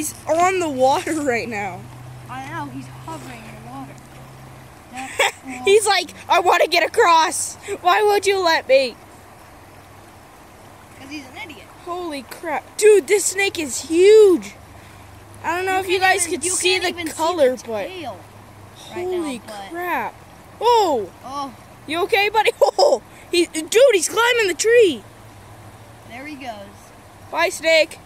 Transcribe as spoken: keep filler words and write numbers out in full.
He's on the water right now. I know, he's hovering in the water. He's like, I want to get across. Why would you let me? Because he's an idiot. Holy crap. Dude, this snake is huge. I don't know you if you guys even, could you see the color, see the but right holy now, but... crap. Oh, oh, you okay, buddy? Oh, he, dude, he's climbing the tree. There he goes. Bye, snake.